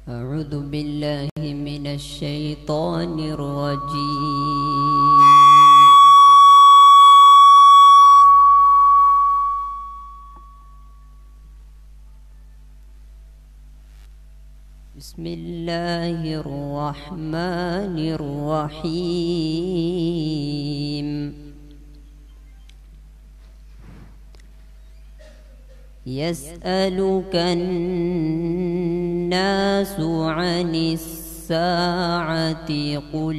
أعوذ بالله من الشيطان الرجيم. بسم الله الرحمن الرحيم. يسألك الناس عن الساعة قل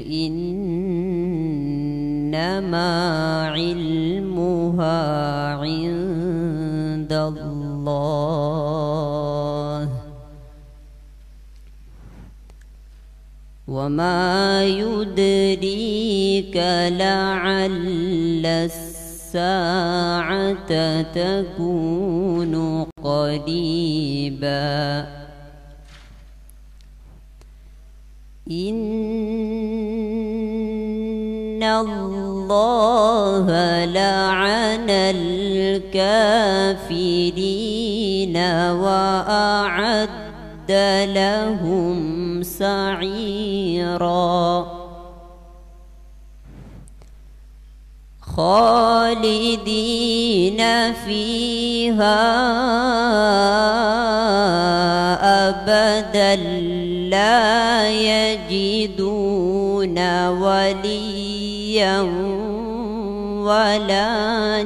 إنما علمها عند الله وما يدريك لعل الساعة تكون قريبا. إن الله لعن الكافرين وأعد لهم سعيرا خالدين فيها أبدا لا يجدون وليا ولا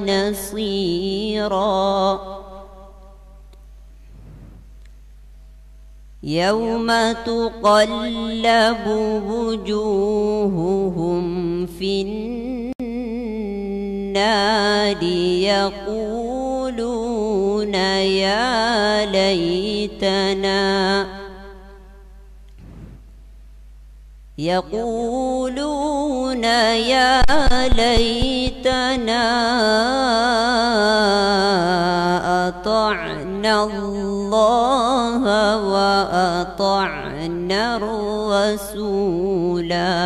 نصيرا. يوم تقلب وجوههم في النار يقولون يا ليتنا أطعنا الله وأطعنا الرسولا.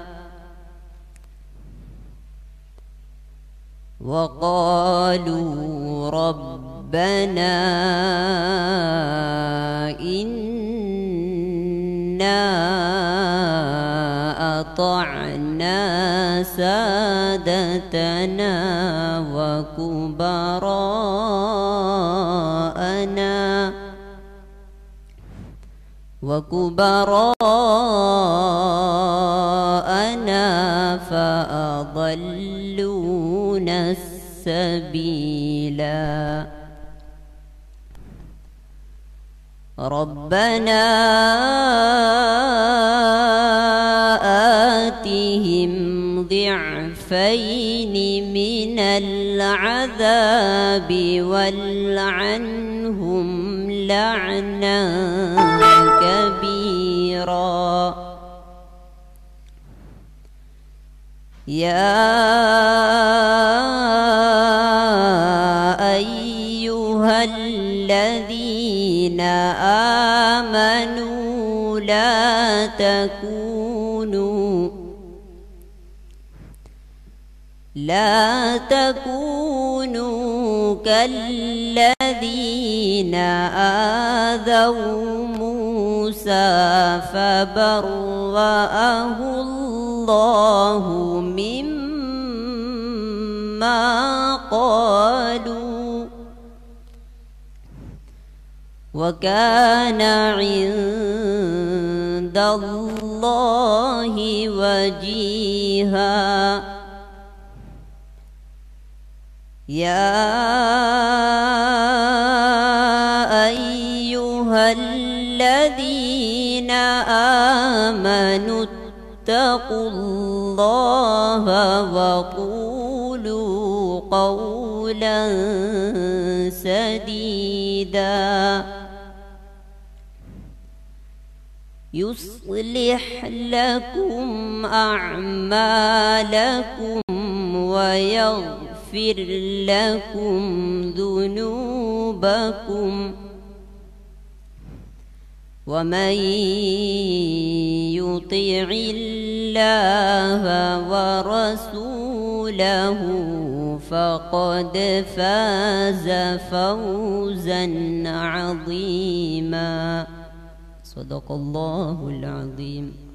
وقالوا ربنا إنا أطعنا سادتنا وكبراءنا فأضلونا السبيلا. ربنا آتهم ضعفين من العذاب والعنهم لعنا كبيرا. يا أيها الذين آمنوا لا تكونوا كالذين آذوا موسى فبرأه الله مما قالوا وكان عند الله وجيها. يا أيها الذين آمنوا اتقوا الله وقولوا قولا سديدا يصلح لكم أعمالكم ويغفر لكم ذنوبكم ومن يطع الله ورسوله فقد فاز فوزا عظيما. صدق الله العظيم.